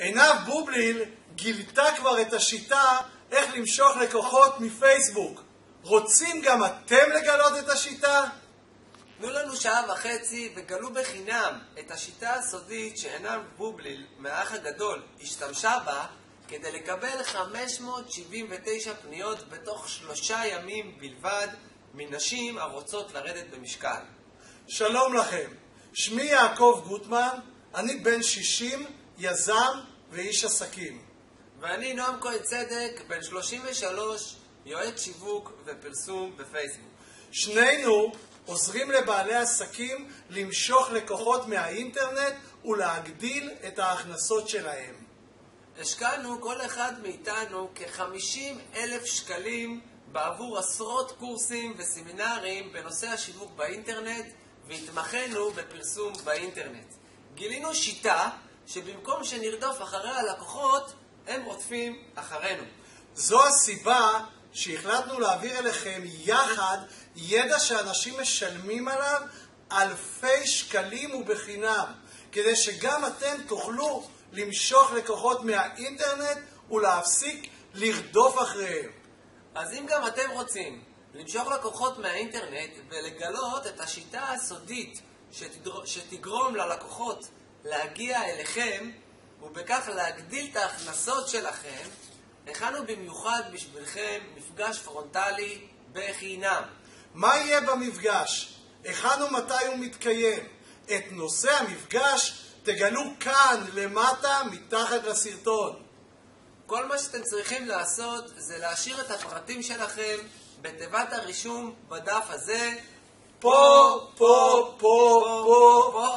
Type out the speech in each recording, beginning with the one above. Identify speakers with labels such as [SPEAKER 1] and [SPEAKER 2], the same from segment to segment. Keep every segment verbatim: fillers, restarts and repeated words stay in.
[SPEAKER 1] עינב בובליל גילתה כבר את השיטה איך למשוך לקוחות מפייסבוק. רוצים גם אתם לגלות את השיטה?
[SPEAKER 2] תנו לנו שעה וחצי וגלו בחינם את השיטה הסודית שעינב בובליל מהאח הגדול השתמשה בה כדי לקבל חמש מאות שבעים ותשע פניות בתוך שלושה ימים בלבד מנשים הרוצות לרדת במשקל.
[SPEAKER 1] שלום לכם, שמי יעקב גוטמן, אני בן שישים, יזם ואיש עסקים.
[SPEAKER 2] ואני נועם כהן צדק, בן שלושים ושלוש, יועץ שיווק ופרסום בפייסבוק.
[SPEAKER 1] שנינו עוזרים לבעלי עסקים למשוך לקוחות מהאינטרנט ולהגדיל את ההכנסות שלהם.
[SPEAKER 2] השקענו כל אחד מאיתנו כ-חמישים אלף שקלים בעבור עשרות קורסים וסמינרים בנושא השיווק באינטרנט, והתמחנו בפרסום באינטרנט. גילינו שיטה שבמקום שנרדוף אחרי הלקוחות, הם רודפים אחרינו.
[SPEAKER 1] זו הסיבה שהחלטנו להעביר אליכם יחד ידע שאנשים משלמים עליו אלפי שקלים ובחינם, כדי שגם אתם תוכלו למשוך לקוחות מהאינטרנט ולהפסיק לרדוף אחריהם.
[SPEAKER 2] אז אם גם אתם רוצים למשוך לקוחות מהאינטרנט ולגלות את השיטה הסודית שתדר... שתגרום ללקוחות להגיע אליכם ובכך להגדיל את ההכנסות שלכם, הכנו במיוחד בשבילכם מפגש פרונטלי בחינם.
[SPEAKER 1] מה יהיה במפגש? הכנו מתי הוא מתקיים? את נושא המפגש תגלו כאן למטה מתחת לסרטון.
[SPEAKER 2] כל מה שאתם צריכים לעשות זה להשאיר את הפרטים שלכם בתיבת הרישום בדף הזה.
[SPEAKER 1] פה, פה, פה, פה,
[SPEAKER 2] פה.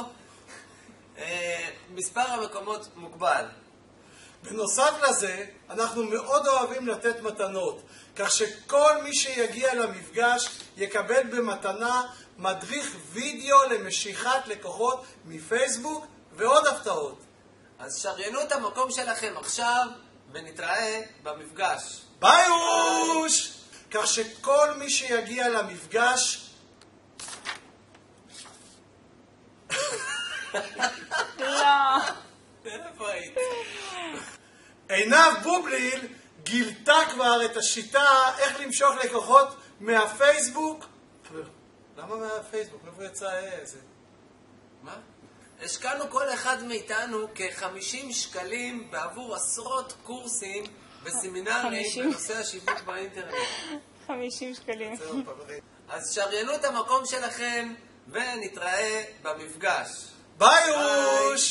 [SPEAKER 2] אה, מספר המקומות מוגבל.
[SPEAKER 1] בנוסף לזה, אנחנו מאוד אוהבים לתת מתנות, כך שכל מי שיגיע למפגש יקבל במתנה מדריך וידאו למשיכת לקוחות מפייסבוק ועוד הפתעות.
[SPEAKER 2] אז שריינו את המקום שלכם עכשיו ונתראה במפגש.
[SPEAKER 1] ביי אוש! כך שכל מי שיגיע למפגש
[SPEAKER 3] לא.
[SPEAKER 2] איפה היית?
[SPEAKER 1] עינב בובליל גילתה כבר את השיטה איך למשוך לקוחות מהפייסבוק. למה מהפייסבוק? איפה יצא איזה?
[SPEAKER 2] מה? השקענו כל אחד מאיתנו כ-חמישים שקלים בעבור עשרות קורסים וסמינרים בנושא השיווק באינטרנט.
[SPEAKER 3] חמישים שקלים.
[SPEAKER 2] אז שריינו את המקום שלכם ונתראה במפגש.
[SPEAKER 1] ביי אוש!